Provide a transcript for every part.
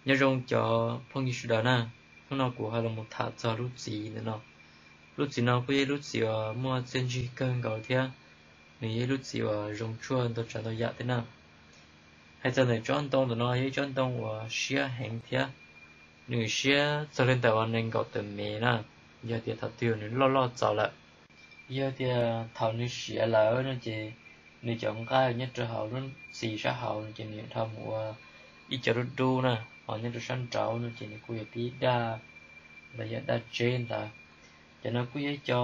nhớ rong cho phong như đó nè phong nào của hai là một thả cho lúc gì nữa nó lúc gì nó cũng lúc gì mua trên chỉ cân cầu thế nếu lúc gì rong chua tôi trả tôi dạ thế nào hay cho này chọn tông nó ấy chọn tông và xia hàng thế nếu xia cho lên tàu nên cầu từ mẹ nè giờ thì thật tiêu nếu lo cho lại giờ thì thầu nếu xia là nó chỉ nếu chọn cái nhất cho họ nó xì sát họ chỉ nếu thầu mua ít cho đu nè họ nhất cho săn trâu nó chỉ nếu quy tí đa là giờ đa trên ta cho nó quy cho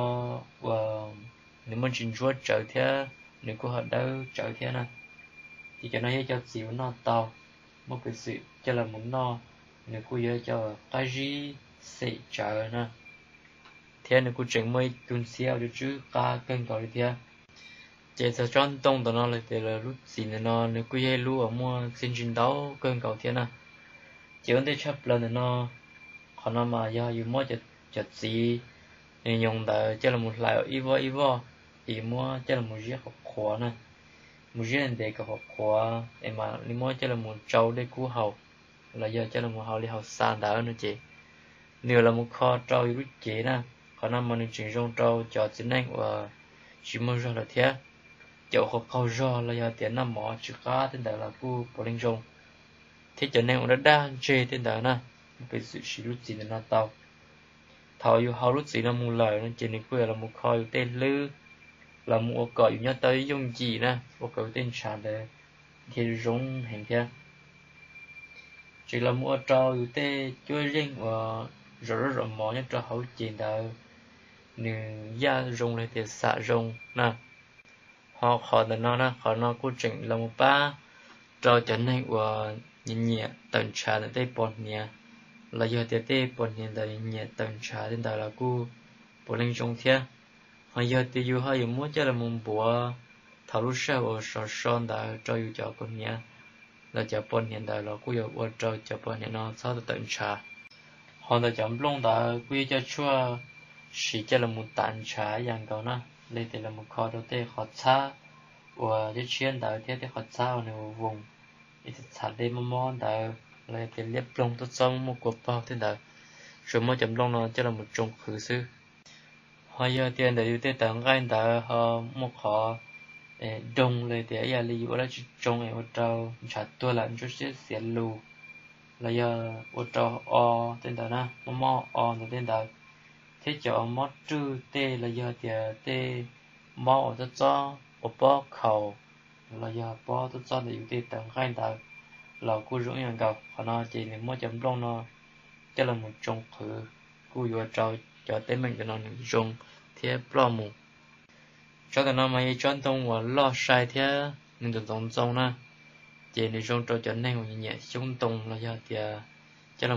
nếu mình chuyển chuột trở theo nếu có họ đâu trở theo nè thì cho nó cho xíu nó to một cái sự cho là muốn no nếu quy cho cái gì sẽ trở nè theo nếu quy trình mới tuần sau được chứ ca kênh gọi theo chỉ cho chọn tông đó nó là thì là lúc gì nó nếu quy lúc ở mua xin chiến đấu kênh gọi theo nè chỉ vấn đề chấp lần nó còn nó mà do dù mua chật gì nên dùng để cho là một loại ivo thì mua cho là một chiếc hộp khóa nè một chiếc để cái hộp khóa em mà đi mua cho là một trâu để cứu hậu là giờ cho là một hậu đi hậu sàn đỡ nữa chị nếu là một kho trâu rút chế nè còn năm mà mình chuyển trong trâu cho chính anh và chỉ mua ra là thế chỗ hộp khâu ra là giờ tiền năm mỏ chữ cá tên đó là cứu bộ linh rong thế cho nên nó đang chơi tên đó nè cái sự sử dụng gì là nó tao thầu yêu hậu lúc gì là một lời nó chỉ nên quên là một kho tên lư là một cõi nhớ tới dùng gì nè một cõi tên sản để thì giống hình thế chỉ là một trâu tê chơi riêng và rồi mỏ nhất cho hậu chuyện đời nếu gia dùng lại thì xả dùng nè họ khỏi là nó nè khỏi nó cố trình là một ba trâu chân này và nhìn nhẹ tận trà để tê bọt nhẹ là giờ tiệt tê bọt nhẹ để nhẹ tận trà đến đời là cô bộ linh trong thế họ giờ thì dù họ giờ muốn cho là một bộ thảo lúc sau ở sọ son đã cho dù cho con nhé là cho bọn hiện đại là cô giờ ở cho bọn hiện nó sau đó tận trà họ đã chọn lông đã quy cho chua chỉ cho là một tàn trà dạng đó nè đây thì là một kho đầu tiên họ xa và cái chuyên đã thế thì họ xa ở vùng thì thật đây mà món đã lại thì liếp lông tốt xong một cuộc bao thế đó rồi mới chấm lông nó cho là một trồng khử sư họ giờ tiền để ưu tận gai đã họ một họ đôngเลยแต่อย่าลีว่าเราจงว่าเราชัดตัวหลังจุดเสียลูแล้วอย่าว่าเราเต็นแต่นะมอแต่เต็นแต่ที่จะมอจื้อเตแล้วอย่าเดี๋ยวเตมอจะจ้อว่าป้อเขาแล้วอย่าป้อจะจ้อแต่อยู่ที่ต่างกันแต่เรากูรู้อย่างเก่าขณะจีนมอจำลองเนาะจะละมุจงคือกูอยู่เราจะเต็มมันจะนอนจงเทียบปลอมูcho tụi nó mà chọn tông và lo sai thế nên tụi tông tông na chỉ nên trong trò chuyện này nhẹ chúng tông là do thì cho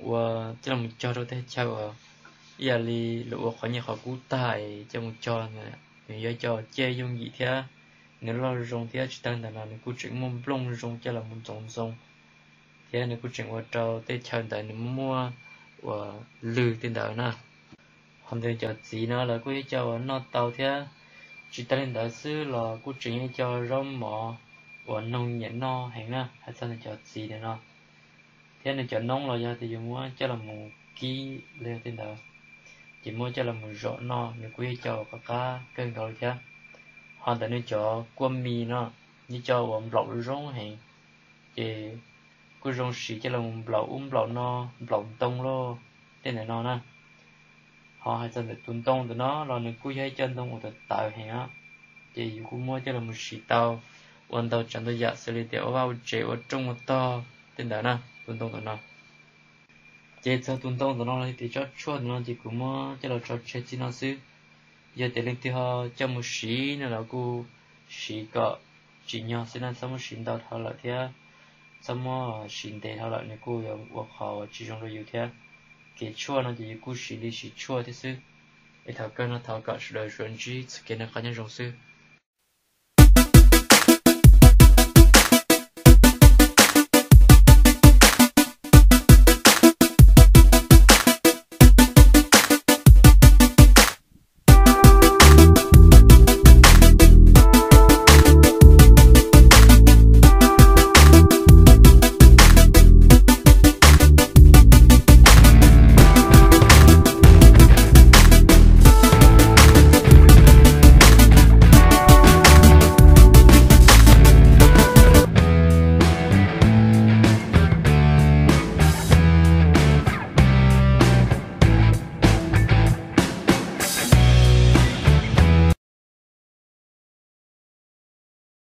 làm cho đôi thế cho giờ li lụa khỏi nhà khỏi cú tài cho một cho này thì giờ cho chơi dùng gì thế nếu lo dùng thế chỉ tăng là nếu cú chuyện mông plong dùng cho là một tông thế nếu cú chuyện qua trò thế chơi tại nếu mua và lư tiền đời na hôm nay cho gì nữa là cú cho nó tàu thế chỉ ta lên đó xứ là cú chuyện cho rong mỏ và nông nhện no hàng na hay sao này cho gì để no thế này cho nông là do thì dùng mua cho là một ký lên trên đó chỉ mua cho là một rổ no nếu quý cho có cá cân cầu chứ hoàn toàn nên cho quân mì nó như cho bọn lẩu rong hàng thì cứ rong xì cho là một lẩu no lẩu tông lo tên này no na họ hay sao để tuần tông từ nó rồi nếu quý hay chân tông một tạo hàng á thì cũng mua cho là một xì tàu hoàn tàu chẳng tôi dạ xử lý tiểu vào chế ở trong một to tên đó na tuần tông từ nó chế cho tuần tông từ nó thì cho chua nó chỉ cũng mua cho là cho chế chỉ nó xứ giờ thì lên thì họ cho một xí nữa là cô xí cọ chỉ nhau sẽ là xong một xí tàu thao lại thế xong một xí để thao lại này cô giờ work họ chỉ trong rồi thế cái chua nó thì cô xí đi xí chua thế xứ để thao cân nó thao cọ đời chuẩn chỉ cái nó cá nhân trong xứ